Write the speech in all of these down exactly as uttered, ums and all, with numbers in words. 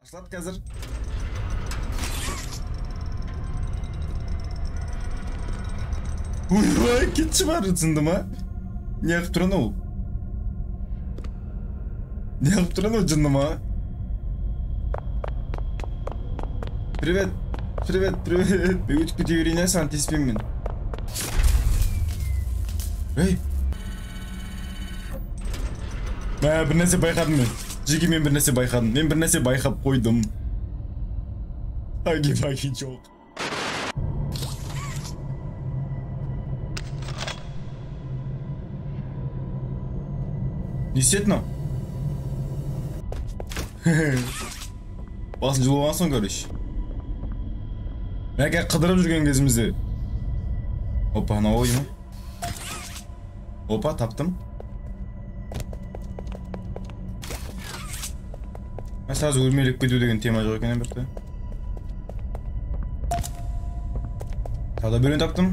Başlat hazır. Ой, кетші бар сынды ма? Не қылып тұрын ол? Не қылып тұрын ол жынды ма? Привет, привет, привет. Мен өтіп кете берейін, саған теспеймін мен. Ей! Ә, бір нәрсе байқадым мен. Жеке мен бір нәрсе байқадым. Мен бір нәрсе байқап қойдым. Аги-баги жоқ. Не істеді мынау? Басын жылы болған соң, короче. Мәке қыдырып жүрген кезімізде. Опа, ана ой ма? Опа, таптым. Мен сразу өлмелеп кету деген тема жоқ екен бірді. Тағы да біреуін таптым.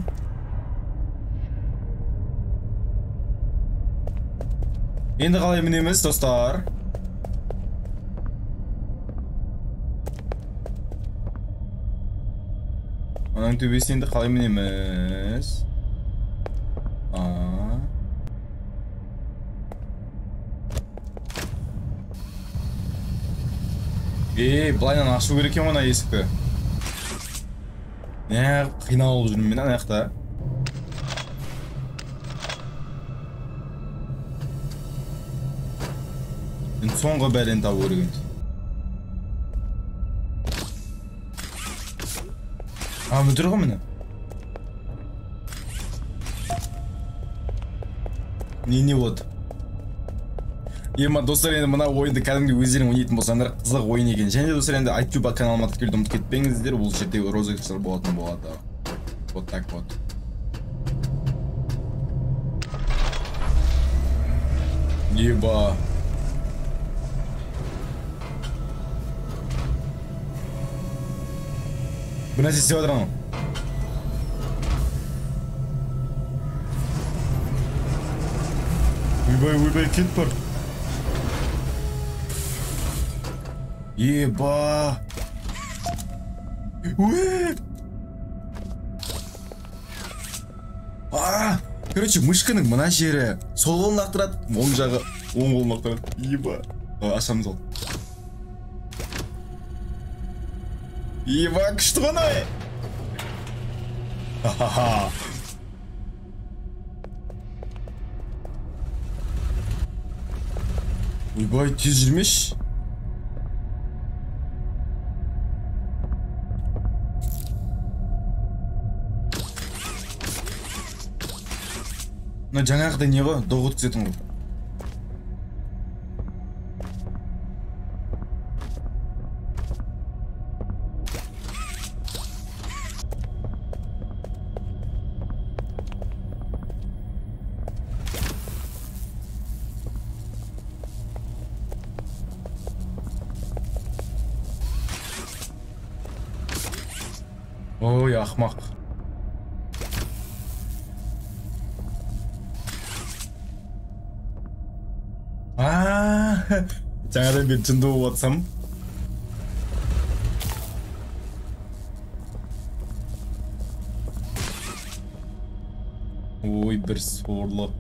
Енді қалай мінеміз, достар? Ананың төбесін енді қалай мінеміз? Ааа. Ей, былайнан ашу керек екен ана есікті. Не қиналып жүрмін мен ана жақта. Мен соңғы бәлені табу керек енді. А, мүдір ғой мені. Не-не вот. Ема, достар, енді мына ойынды кәдімгі өздерің ойнайтын болсаңдар қызық ойын екен. Және де достар, енді айтюба каналыма тіркелуді ұмытып кетпеңіздер. Бұл жерде розыгрыштар болатын болады. Вот так вот. Еба. Bir нәрсе істеп жатыр анау. Ойбай, ойбай, кет бар. Еба. Уэ. А, короче, мышканың мына жері сол қолын лақтырады, оң жағы оң қолын лақтырады. Еба. Ашамыз ол. Еба, күшті ғанай! Ха-ха-ха! Ойбай, тез жүрмеш! Мына жаңағыдай не ғой? Доғы өткізетін ғой. Ой, ақмақ. Ааа, жаңадан бері жынды болып атсам. Ой, бір сорлап.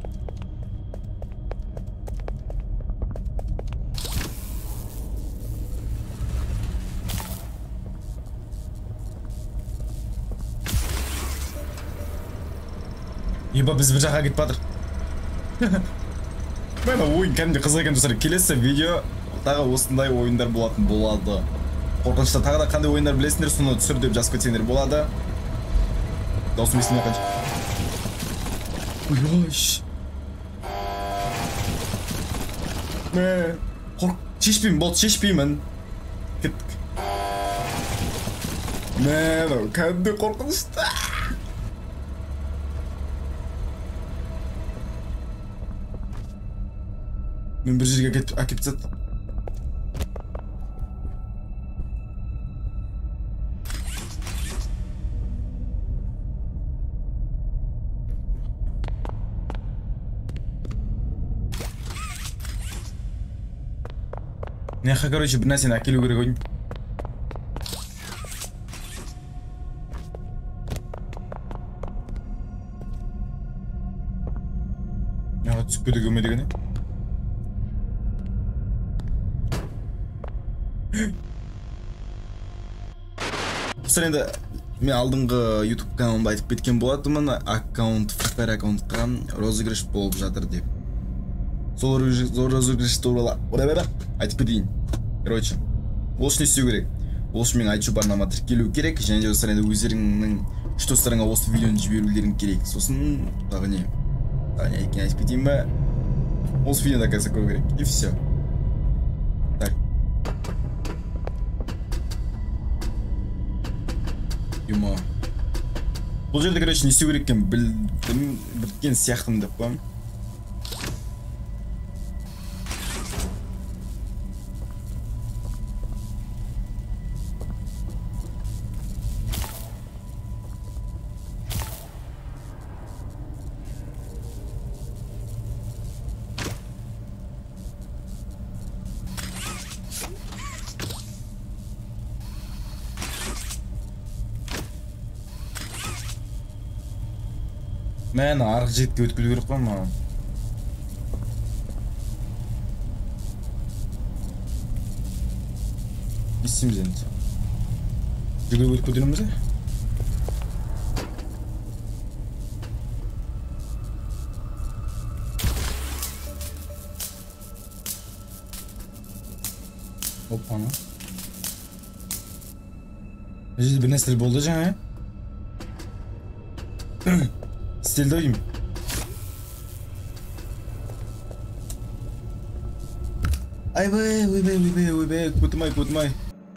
Еба, біз бір жаққа кетіп батыр. Мен ойын кәдімде қызық екен, достар. Келесі видео тағы осындай ойындар болатын болады. Қорқынышта тағы да қандай ойындар білесіңдер, соны түсір деп жазып кетсеңдер болады. Даусым естімей қанша. Ойш. Мә, қорқ, шешпеймін, болды, шешпеймін. Кеттік. Мә, кәдімде қорқынышта. Мен бір жерге әкеп тастады. Неха, короче, бір нәрсені әкелу керек ойын. көде көме деген. Достар, енді мен алдыңғы YouTube каналымда айтып кеткен болатынмын, аккаунт, Free Fire аккаунтқа розыгрыш болып жатыр деп. Сол розыгрыш туралы айтып кетейін. Короче, ол үшін не істеу керек? Ол үшін мен айтшы барнама тіркелу керек, және де достар, енді өздеріңнің үш достарыңа осы видеоны жіберулерің керек. Сосын тағы не? Тағы не екен айтып кетейін бе? Осы видеода қазір көру керек. И все. Так. Юма. Бұл жерде, короче, не істеу керек екен білдім, біткен сияқтым деп қоямын. Мен арғы жетке өткілу керек қой маған. Не істейміз енді? Жүгіріп өтіп көтереміз бе? Опана. Жерде бір нәрселер болды жаңа. Стилді ойым. Айбай, ойбай, ойбай, ойбай, көтімай, көтімай.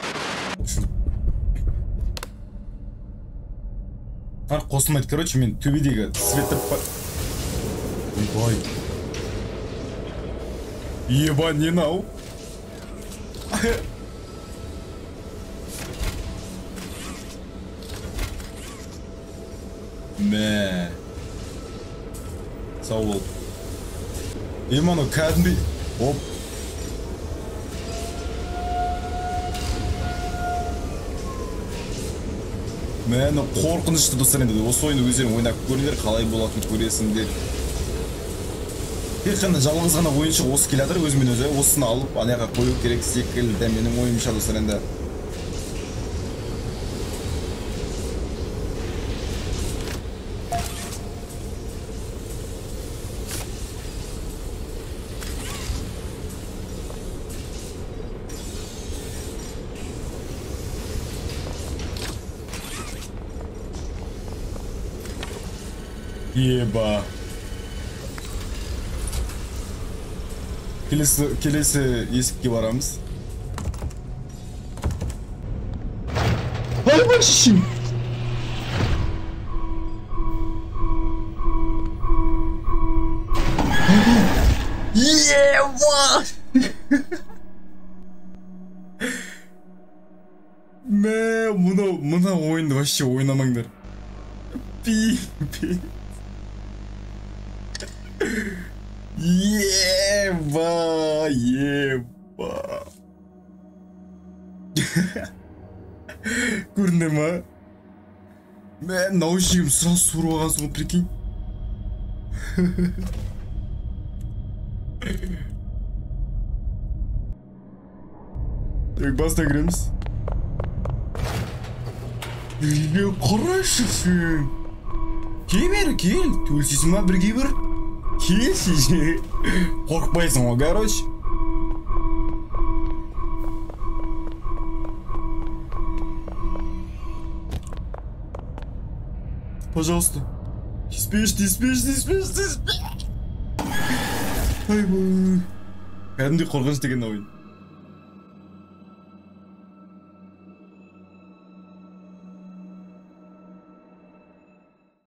Ар қосылмайды, короче, мен төбедегі светті... Ойбай. Еба, не нау? Мә. Сау бол. Еману кәдімбей. Оп. Мәні қорқынышты достар, енді осы ойынды өздерің ойнап көріңдер, қалай болатынын көресіңдер. Тек қана жалғыз ғана ойыншы осы келатыр, өзімен өзі осыны алып анаяға қою керек секілді. Менің ойымша достар, енді Еба. Келесі, келесі есікке барамыз. Ай, башшым! Еба! Мә, мұна, мұна ойынды вообще ойнамаңдар. Пи-пи. Еба, еба. Көрдіңдер ма? Мен наушнигім сразу суырып алғансың ғой, прикинь. Так, басына кіреміз. Е, қарашы сен. Кел бері, кел. Төлсесің ма бірге бір? Кел сен. Қорқпайсың ғой, короче. Пожалуйста. Не спешь, не спешь, не спешь, не спешь. Ай, бой. Кәдімде қорқыныш деген ойын.